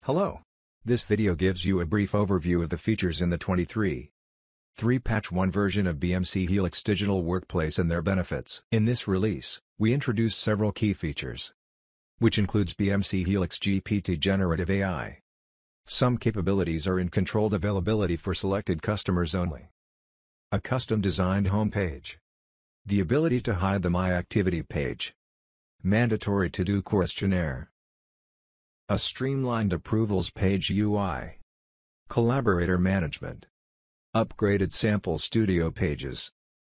Hello. This video gives you a brief overview of the features in the 23.3 Patch 1 version of BMC Helix Digital Workplace and their benefits. In this release, we introduce several key features, which includes BMC HelixGPT Generative AI. Some capabilities are in controlled availability for selected customers only. A custom-designed home page. The ability to hide the My Activity page. Mandatory to-do questionnaire. A streamlined approvals page UI. Collaborator management. Upgraded sample studio pages.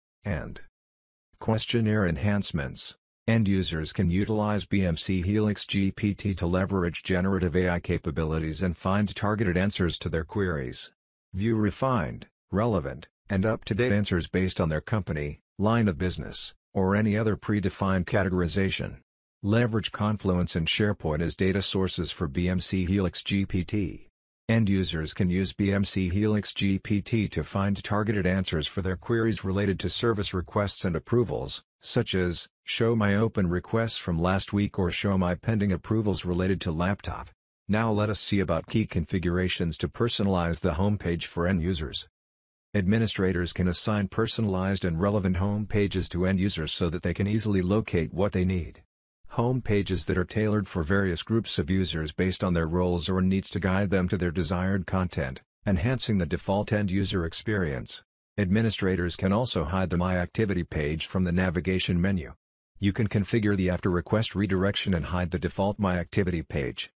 And questionnaire enhancements. End users can utilize BMC HelixGPT to leverage generative AI capabilities and find targeted answers to their queries. View refined, relevant, and up-to-date answers based on their company, line of business, or any other predefined categorization. Leverage Confluence and SharePoint as data sources for BMC HelixGPT. End users can use BMC HelixGPT to find targeted answers for their queries related to service requests and approvals, such as, show my open requests from last week or show my pending approvals related to laptop. Now let us see about key configurations to personalize the homepage for end users. Administrators can assign personalized and relevant home pages to end users so that they can easily locate what they need. Home pages that are tailored for various groups of users based on their roles or needs to guide them to their desired content, enhancing the default end-user experience. Administrators can also hide the My Activity page from the navigation menu. You can configure the after request redirection and hide the default My Activity page.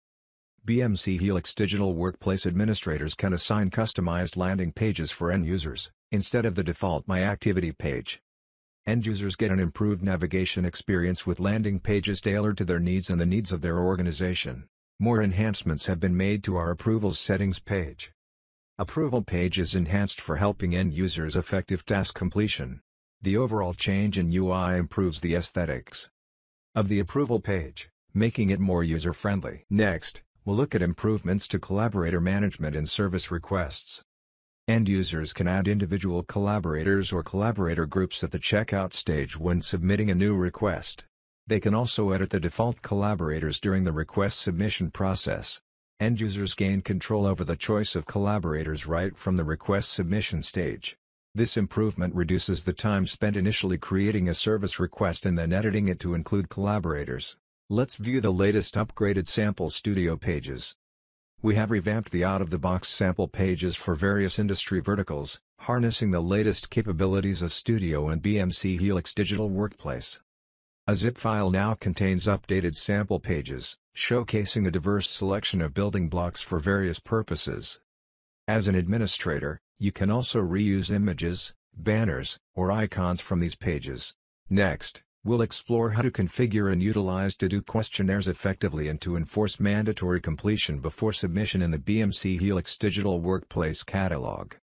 BMC Helix Digital Workplace administrators can assign customized landing pages for end users, instead of the default My Activity page. End users get an improved navigation experience with landing pages tailored to their needs and the needs of their organization. More enhancements have been made to our Approvals Settings page. Approval page is enhanced for helping end users effective task completion. The overall change in UI improves the aesthetics of the approval page, making it more user-friendly. Next, we'll look at improvements to collaborator management and service requests. End users can add individual collaborators or collaborator groups at the checkout stage when submitting a new request. They can also edit the default collaborators during the request submission process. End users gain control over the choice of collaborators right from the request submission stage. This improvement reduces the time spent initially creating a service request and then editing it to include collaborators. Let's view the latest upgraded sample studio pages. We have revamped the out-of-the-box sample pages for various industry verticals, harnessing the latest capabilities of Studio and BMC Helix Digital Workplace. A zip file now contains updated sample pages, showcasing a diverse selection of building blocks for various purposes. As an administrator, you can also reuse images, banners, or icons from these pages. Next, we'll explore how to configure and utilize to-do questionnaires effectively and to enforce mandatory completion before submission in the BMC Helix Digital Workplace Catalog.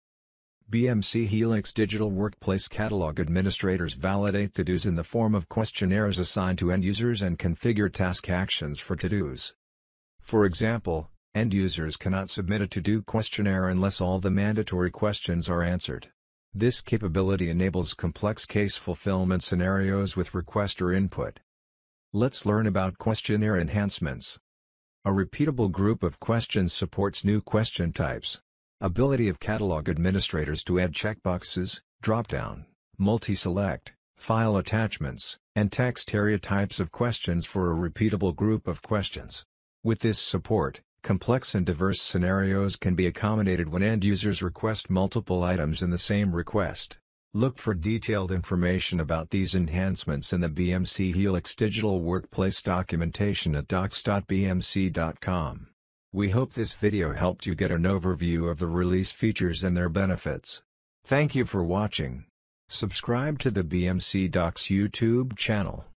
BMC Helix Digital Workplace Catalog administrators validate to-dos in the form of questionnaires assigned to end users and configure task actions for to-dos. For example, end users cannot submit a to-do questionnaire unless all the mandatory questions are answered. This capability enables complex case fulfillment scenarios with requester input. Let's learn about questionnaire enhancements. A repeatable group of questions supports new question types. Ability of catalog administrators to add checkboxes, drop-down, multi-select, file attachments, and text area types of questions for a repeatable group of questions. With this support, complex and diverse scenarios can be accommodated when end users request multiple items in the same request. Look for detailed information about these enhancements in the BMC Helix Digital Workplace documentation at docs.bmc.com. We hope this video helped you get an overview of the release features and their benefits. Thank you for watching. Subscribe to the BMC Docs YouTube channel.